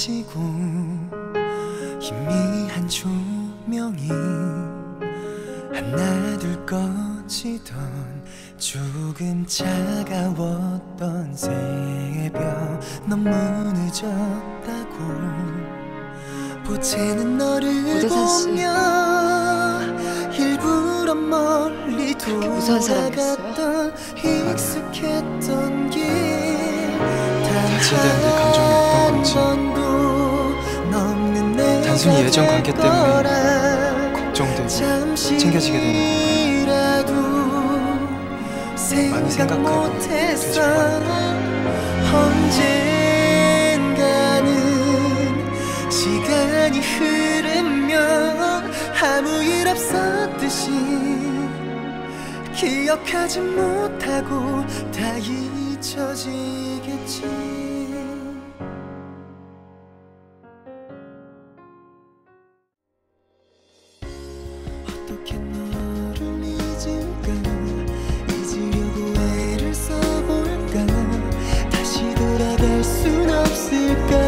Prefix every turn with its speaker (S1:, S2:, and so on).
S1: 사라지고 희미한 조명이 하나 둘 꺼지던 조금 차가웠던 새벽 너무 늦었다고 보채는 너를 보며 일부러 멀리 돌아갔던 익숙했던 길
S2: 대체되는데 감정이 없던 건지 단순히 예전 관계 때문에 걱정되고 챙겨지게 되는 건가요? 많이 생각해보고 되지
S1: 언젠가는 시간이 흐르면 아무 일 없었듯이 기억하지 못하고 다 잊혀지겠지. 어떻게 너를 잊을까 잊으려고 애를 써볼까 다시 돌아갈 순 없을까